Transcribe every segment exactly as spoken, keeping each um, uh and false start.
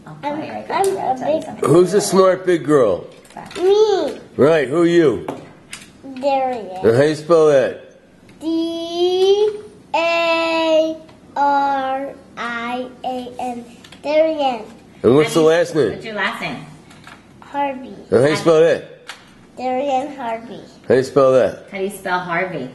I'm, right I'm a big. Who's the smart big girl? Me. Right. Who are you? Darian. And how you spell that? D A R I A N. Darian. And what's the last name? What's your last name? Harvey. And how you spell that? Darian Harvey. How you spell that? How do you spell Harvey?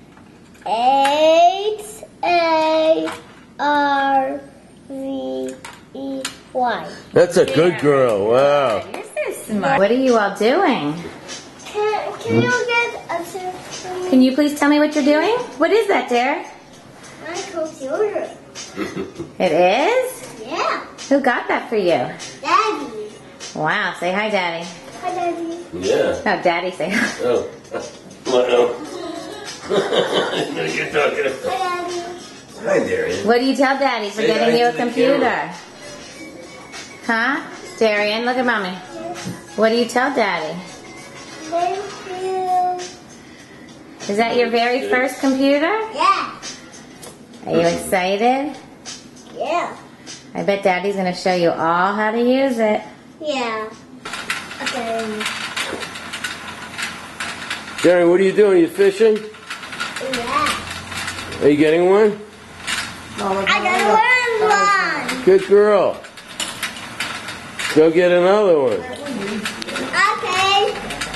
H A R V E Y. That's a good girl. Wow. You're so smart. What are you all doing? Can, can you get a tip for me? Can you please tell me what you're doing? What is that, Dare? My computer. It is? Yeah. Who got that for you? Daddy. Wow, say hi, Daddy. Hi, Daddy. Yeah. No, Daddy, say hi. Oh. What? Oh. You're talking. Hi, Daddy. Hi, Darian. What do you tell Daddy for Say getting hi you a to the computer? Huh? Darian, look at Mommy. What do you tell Daddy? Thank you. Is that your very first computer? Yeah. Are you excited? Yeah. I bet Daddy's going to show you all how to use it. Yeah. Okay. Darian, what are you doing? Are you fishing? Yeah. Are you getting one? I gotta learn one. Good girl. Go get another one. Okay.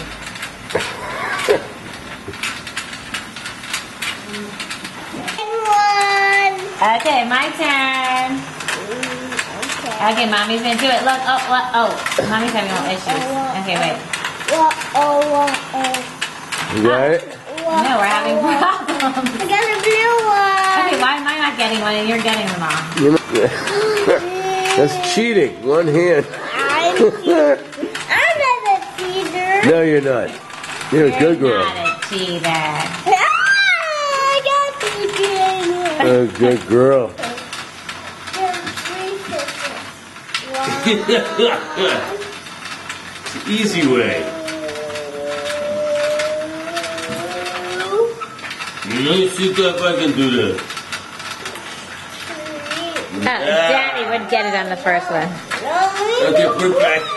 One. Okay, my turn. Okay. Okay, Mommy's going to do it. Look, oh, what, oh. Mommy's having little issues. Okay, wait. Whoa, oh, whoa, oh. You got it? Whoa, No, we're having oh, whoa. problems. I got a blue one. Okay, why am I not getting one and you're getting them all? You know- That's cheating. One hand. I'm, I'm not a cheater. No, you're not. You're a good You're girl. not a cheater. Ah, I got cheating. A good girl. There's three kisses. Easy way. Let me see if I can do this. Oh, Daddy would get it on the first one. Okay, put it back.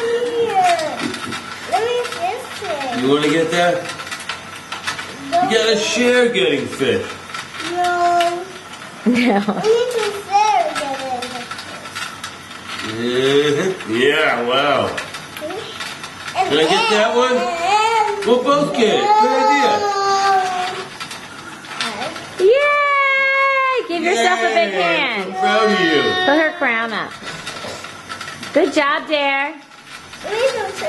Let me fix it. You want to get that? You gotta share getting fish. No. No. We need to share getting Mhm. Yeah, wow. And Can I get that one? and- We'll both get it. Good idea. Yay! Give yourself a big Yay, hand. I'm proud of you. Put her crown up. Good job, Dare. We need to